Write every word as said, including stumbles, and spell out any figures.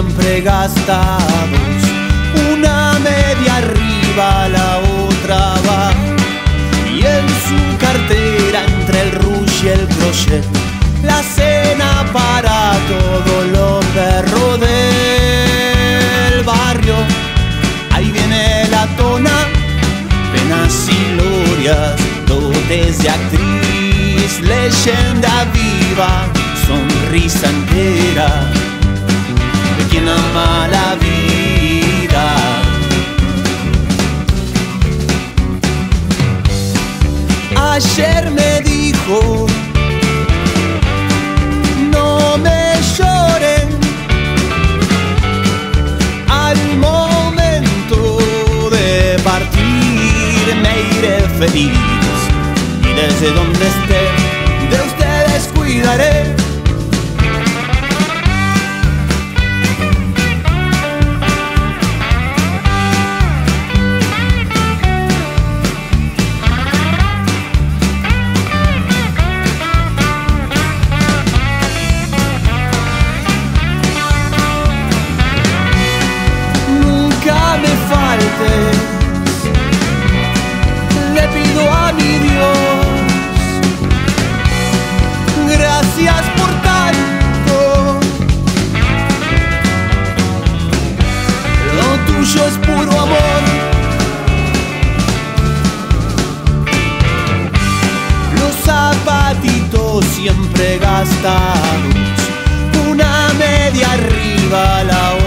siempre gastados, una media arriba, la otra abajo, y en su cartera entre el rush y el crochet, la cena para todos los perros del barrio. Ahí viene la tona, penas y glorias, dotes de actriz, leyenda viva, sonrisa entera de quien ama la vida. Ayer me dijo: no me lloren, al momento de partir me iré feliz, y desde donde esté de ustedes cuidaré. Le pido a mi Dios, gracias por tanto. Lo tuyo es puro amor. Los zapatitos siempre gastados, una media arriba, la otra